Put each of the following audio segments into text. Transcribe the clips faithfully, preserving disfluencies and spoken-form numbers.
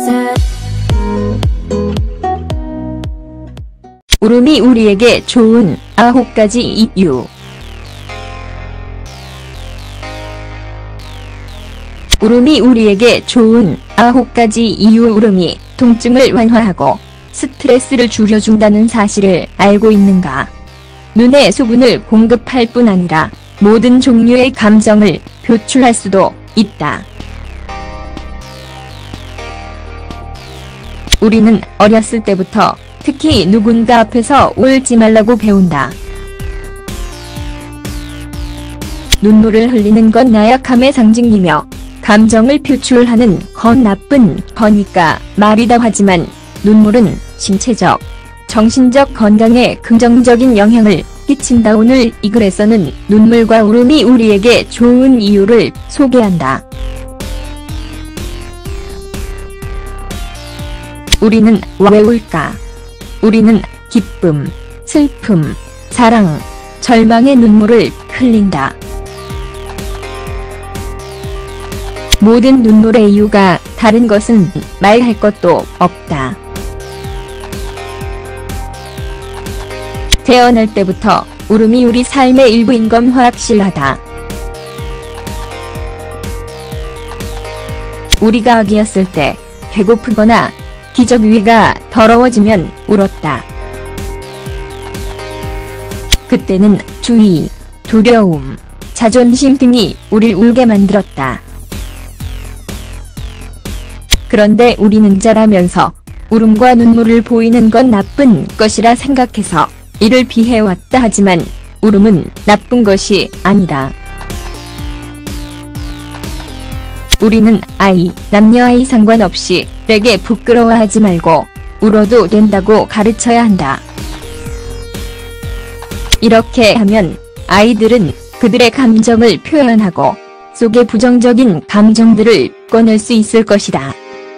울음이 우리에게 좋은 아홉 가지 이유. 울음이 우리에게 좋은 아홉 가지 이유. 울음이 통증을 완화하고 스트레스를 줄여준다는 사실을 알고 있는가? 눈에 수분을 공급할 뿐 아니라 모든 종류의 감정을 표출할 수도 있다. 우리는 어렸을 때부터 특히 누군가 앞에서 울지 말라고 배운다. 눈물을 흘리는 건 나약함의 상징이며 감정을 표출하는 건 나쁜 거니까 말이다 하지만 눈물은 신체적, 정신적 건강에 긍정적인 영향을 끼친다. 오늘 이 글에서는 눈물과 울음이 우리에게 좋은 이유를 소개한다. 우리는 왜 울까? 우리는 기쁨, 슬픔, 사랑, 절망의 눈물을 흘린다. 모든 눈물의 이유가 다른 것은 말할 것도 없다. 태어날 때부터 울음이 우리 삶의 일부인 건 확실하다. 우리가 아기였을 때 배고프거나 기저 위가 더러워지면 울었다. 그때는 주의, 두려움, 자존심 등이 우릴 울게 만들었다. 그런데 우리는 자라면서 울음과 눈물을 보이는 건 나쁜 것이라 생각해서 이를 피해왔다. 하지만 울음은 나쁜 것이 아니다. 우리는 아이, 남녀아이 상관없이 내게 부끄러워하지 말고 울어도 된다고 가르쳐야 한다. 이렇게 하면 아이들은 그들의 감정을 표현하고 속의 부정적인 감정들을 꺼낼 수 있을 것이다.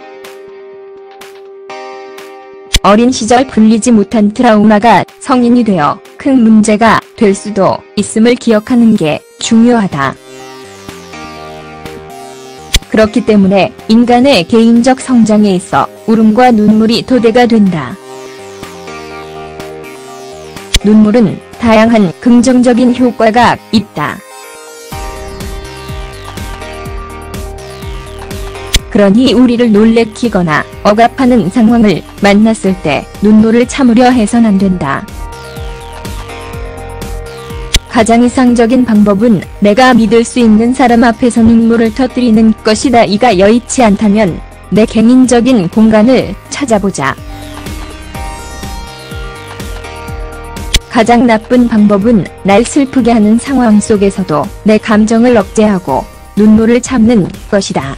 어린 시절 풀리지 못한 트라우마가 성인이 되어 큰 문제가 될 수도 있음을 기억하는 게 중요하다. 그렇기 때문에 인간의 개인적 성장에 있어 울음과 눈물이 토대가 된다. 눈물은 다양한 긍정적인 효과가 있다. 그러니 우리를 놀래키거나 억압하는 상황을 만났을 때 눈물을 참으려 해선 안 된다. 가장 이상적인 방법은 내가 믿을 수 있는 사람 앞에서 눈물을 터뜨리는 것이다. 이가 여의치 않다면 내 개인적인 공간을 찾아보자. 가장 나쁜 방법은 날 슬프게 하는 상황 속에서도 내 감정을 억제하고 눈물을 참는 것이다.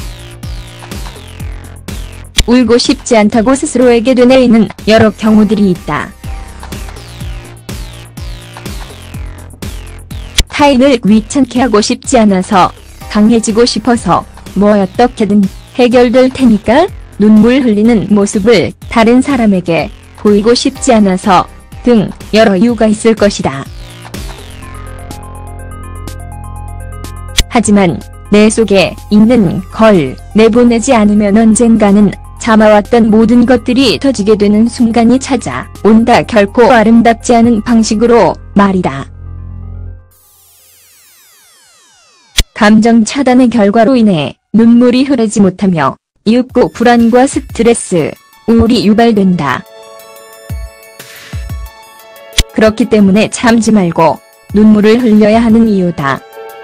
울고 싶지 않다고 스스로에게 되뇌이는 여러 경우들이 있다. 타인을 귀찮게 하고 싶지 않아서, 강해지고 싶어서, 뭐 어떻게든 해결될 테니까 눈물 흘리는 모습을 다른 사람에게 보이고 싶지 않아서 등 여러 이유가 있을 것이다. 하지만 내 속에 있는 걸 내보내지 않으면 언젠가는 참아왔던 모든 것들이 터지게 되는 순간이 찾아온다. 결코 아름답지 않은 방식으로 말이다. 감정 차단의 결과로 인해 눈물이 흐르지 못하며 이윽고 불안과 스트레스, 우울이 유발된다. 그렇기 때문에 참지 말고 눈물을 흘려야 하는 이유다.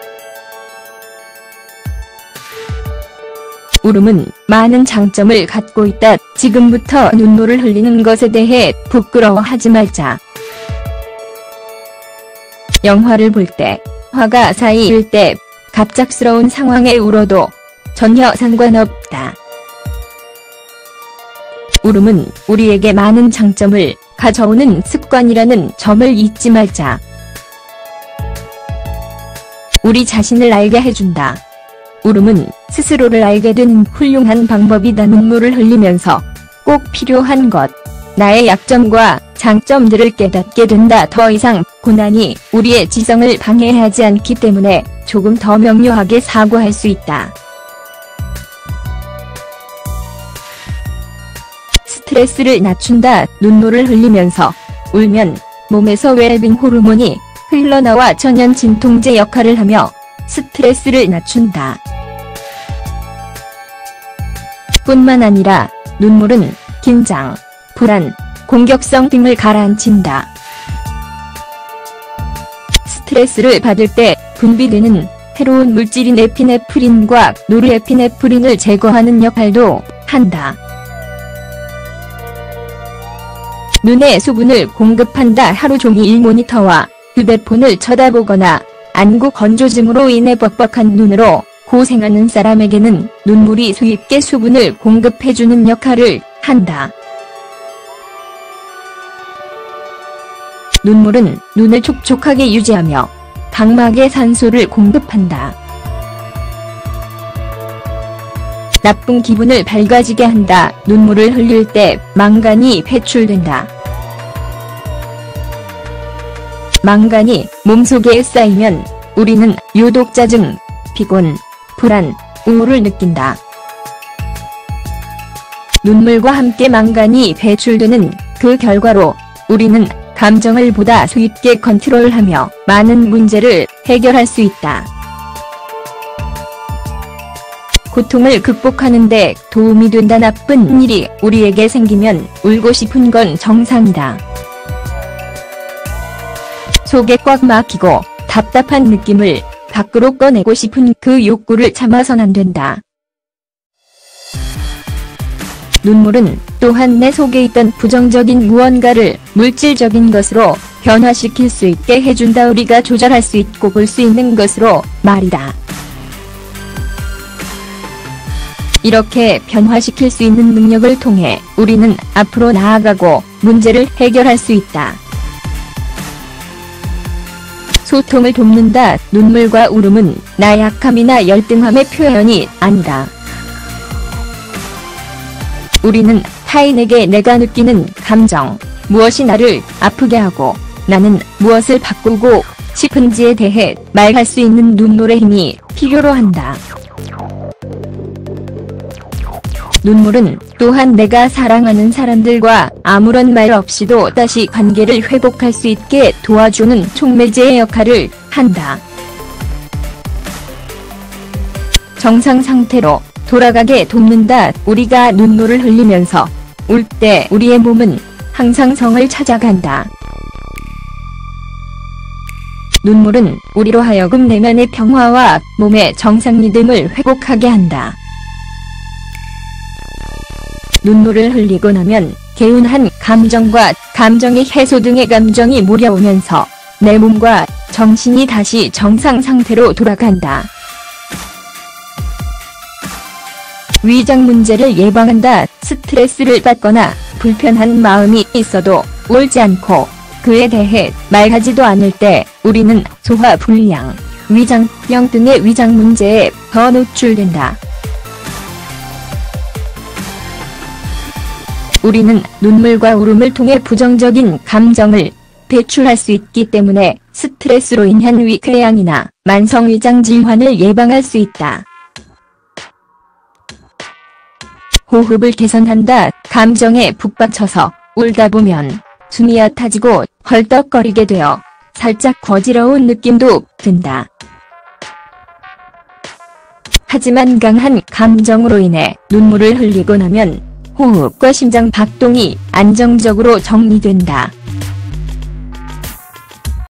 울음은 많은 장점을 갖고 있다. 지금부터 눈물을 흘리는 것에 대해 부끄러워하지 말자. 영화를 볼 때, 화가 쌓일 때, 갑작스러운 상황에 울어도 전혀 상관없다. 울음은 우리에게 많은 장점을 가져오는 습관이라는 점을 잊지 말자. 우리 자신을 알게 해준다. 울음은 스스로를 알게 되는 훌륭한 방법이다. 눈물을 흘리면서 꼭 필요한 것, 나의 약점과 장점들을 깨닫게 된다. 더 이상 고난이 우리의 지성을 방해하지 않기 때문에 조금 더 명료하게 사고할 수 있다. 스트레스를 낮춘다. 눈물을 흘리면서 울면 몸에서 웰빙 호르몬이 흘러나와 천연 진통제 역할을 하며 스트레스를 낮춘다. 뿐만 아니라 눈물은 긴장, 불안, 공격성 등을 가라앉힌다. 스트레스를 받을 때 분비되는 해로운 물질인 에피네프린과 노르에피네프린을 제거하는 역할도 한다. 눈에 수분을 공급한다. 하루 종일 모니터와 휴대폰을 쳐다보거나 안구 건조증으로 인해 뻑뻑한 눈으로 고생하는 사람에게는 눈물이 수입계 수분을 공급해주는 역할을 한다. 눈물은 눈을 촉촉하게 유지하며 각막에 산소를 공급한다. 나쁜 기분을 밝아지게 한다. 눈물을 흘릴 때 망간이 배출된다. 망간이 몸속에 쌓이면 우리는 유독 짜증, 피곤, 불안, 우울을 느낀다. 눈물과 함께 망간이 배출되는 그 결과로 우리는 감정을 보다 수입게 컨트롤하며 많은 문제를 해결할 수 있다. 고통을 극복하는 데 도움이 된다. 나쁜 일이 우리에게 생기면 울고 싶은 건 정상이다. 속에 꽉 막히고 답답한 느낌을 밖으로 꺼내고 싶은 그 욕구를 참아선 안 된다. 눈물은 또한 내 속에 있던 부정적인 무언가를 물질적인 것으로 변화시킬 수 있게 해준다. 우리가 조절할 수 있고 볼 수 있는 것으로 말이다. 이렇게 변화시킬 수 있는 능력을 통해 우리는 앞으로 나아가고 문제를 해결할 수 있다. 소통을 돕는다. 눈물과 울음은 나약함이나 열등함의 표현이 아니다. 우리는 타인에게 내가 느끼는 감정, 무엇이 나를 아프게 하고 나는 무엇을 바꾸고 싶은지에 대해 말할 수 있는 눈물의 힘이 필요로 한다. 눈물은 또한 내가 사랑하는 사람들과 아무런 말 없이도 다시 관계를 회복할 수 있게 도와주는 촉매제의 역할을 한다. 정상 상태로 돌아가게 돕는다. 우리가 눈물을 흘리면서 울 때 우리의 몸은 항상 성을 찾아간다. 눈물은 우리로 하여금 내면의 평화와 몸의 정상 리듬을 회복하게 한다. 눈물을 흘리고 나면 개운한 감정과 감정의 해소 등의 감정이 몰려오면서 내 몸과 정신이 다시 정상 상태로 돌아간다. 위장 문제를 예방한다. 스트레스를 받거나 불편한 마음이 있어도 울지 않고 그에 대해 말하지도 않을 때 우리는 소화 불량, 위장병 등의 위장 문제에 더 노출된다. 우리는 눈물과 울음을 통해 부정적인 감정을 배출할 수 있기 때문에 스트레스로 인한 위궤양이나 만성위장 질환을 예방할 수 있다. 호흡을 개선한다. 감정에 푹 받쳐서 울다 보면 숨이 얕아지고 헐떡거리게 되어 살짝 거지러운 느낌도 든다. 하지만 강한 감정으로 인해 눈물을 흘리고 나면 호흡과 심장 박동이 안정적으로 정리된다.